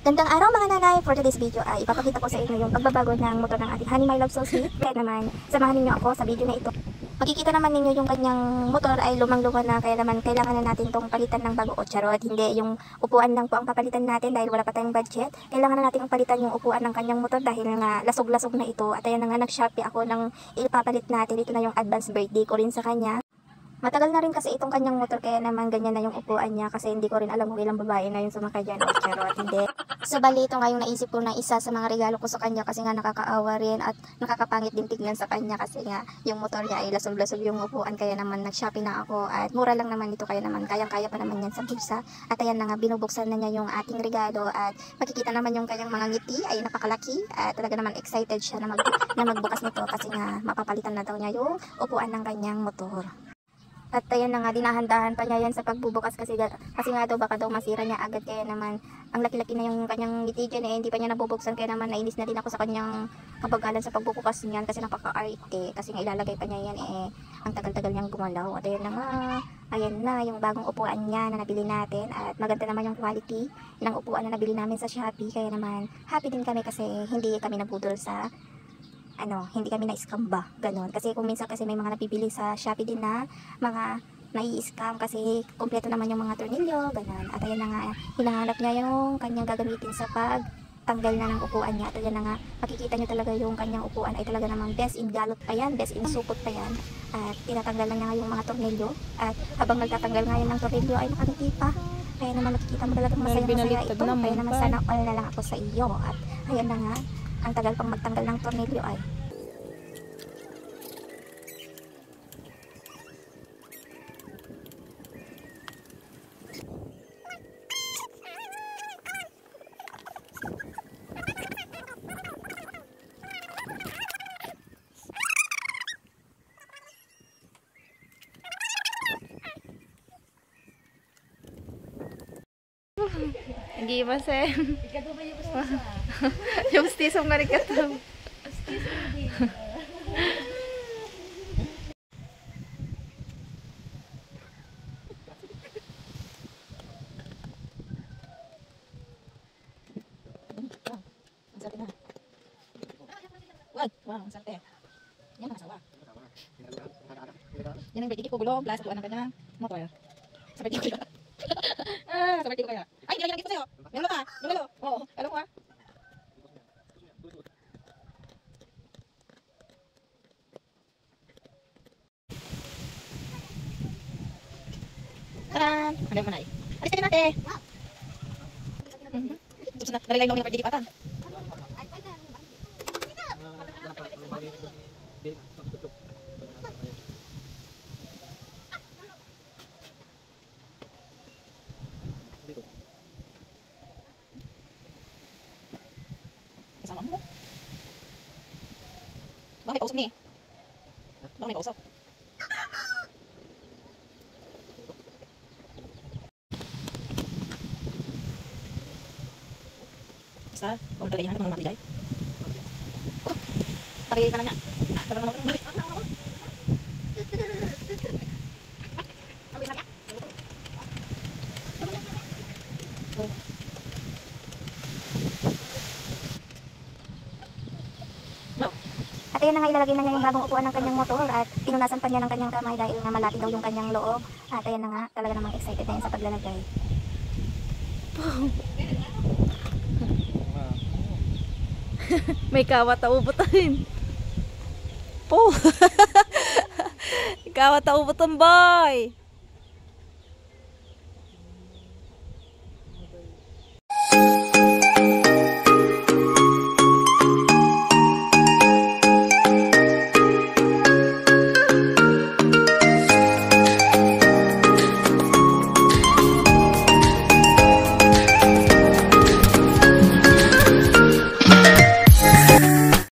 Gandang araw mga nanay! For today's video ay ipapakita ko sa inyo yung pagbabago ng motor ng ating Honey My Love So Sweet. Kaya naman, samahan ninyo ako sa video na ito. Makikita naman ninyo yung kanyang motor ay lumang-luma na, kaya naman kailangan na natin itong palitan ng bago o charot. Hindi yung upuan lang po ang papalitan natin dahil wala pa tayong budget. Kailangan na natin palitan yung upuan ng kanyang motor dahil nga lasog-lasog na ito. At ayan na nga, nag-Shopee ako ng ipapalit natin. Ito na yung advance birthday ko rin sa kanya. Matagal na rin kasi itong kanyang motor, kaya naman ganyan na yung upuan niya, kasi hindi ko rin alam kung ilang babae na yung sumakay dyan o charot, hindi. So bali, ito nga yung naisip ko na isa sa mga regalo ko sa kanya, kasi nga nakakaawa rin at nakakapangit din tignan sa kanya, kasi nga yung motor niya ay lasog-lasog yung upuan, kaya naman nag-Shopee na ako at mura lang naman ito, kaya naman kayang-kaya pa naman yan sa bulsa. At ayan na nga, binubuksan na niya yung ating regalo at makikita naman yung kanyang mga ngiti ay napakalaki at talaga naman excited siya na magbukas nito, kasi nga mapapalitan na daw niya yung upuan ng kanyang motor. At ayan na nga, dinahandahan pa niya yan sa pagbubukas kasi nga daw baka daw masira niya agad, kaya naman ang laki-laki na yung kanyang ngiti dyan hindi pa niya nabubuksan, kaya naman nainis na din ako sa kanyang kabagalan sa pagbubukas niyan kasi napaka-arte, kasi nga ilalagay pa niya yan ang tagal-tagal niyang gumalaw. At ayan na nga, ayan na yung bagong upuan niya na nabili natin at maganda naman yung quality ng upuan na nabili namin sa Shopee, kaya naman happy din kami kasi hindi kami nabudol sa hindi kami na-scam ba, ganun. Kasi kung minsan kasi may mga napipili sa Shopee din na mga nai-scam kasi kompleto naman yung mga tornilyo, ganun. At ayan na nga, hinahanap niya yung kanyang gagamitin sa pagtanggal na ng upuan niya. At ayan na nga, makikita niyo talaga yung kanyang upuan ay talaga namang best in galot pa yan, best in supot pa yan. At tinatanggal na niya yung mga tornilyo. At habang nagtatanggal nga yung ng tornilyo ay nakangiti pa. Kaya naman makikita mo talagang masaya-masaya ito. Kaya naman sana all na lang ako sa iyo. At ayan na nga, ang tagal pang magtanggal ng tornilyo ay. Hindi ba sen? Yung stisong nga rin katang. Wow, ang sarte. Yan ang asawa. Yan ang birthday ko, gulong, plus tuwan ng kanyang motor. Sa birthday ko kaya. Sa birthday ko kaya. Ay, hindi lagi ko sa'yo. Yung lalo ka. Yung lalo. Oo, lalo ko ha. Taran! Ano yung manay? Alis ka din natin. Tapos na, nalilay lang yung birthday ko atan. Kasama mo? Bakit kausap ni? Bakit may kausap? Basta, huwag talaga yung mga matigay. Oh, pari ka na niya. Parang naman balik. At ayan na nga, ilalagay na niya yung bagong upuan ng kanyang motor at pinunasan pa niya ng kanyang kamay dahil nga malaki daw yung kanyang loob. At ayan na nga, talaga namang excited na yan sa paglalagay. May kawat na ubutin. Po! Kawat na ubutin, boy!